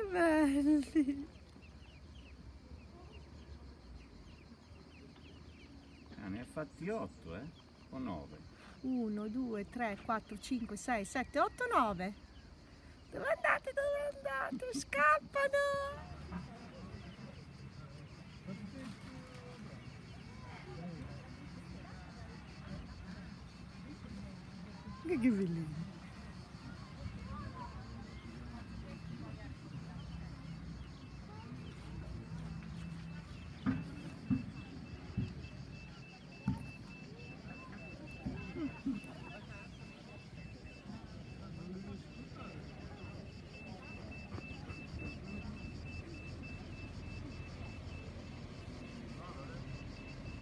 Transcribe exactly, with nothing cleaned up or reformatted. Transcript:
belli! Ah, ne ha fatti otto, eh? O nove? uno, due, tre, quattro, cinque, sei, sette, otto, nove. Dove andate? Dove andate? Scappano! Che bellino!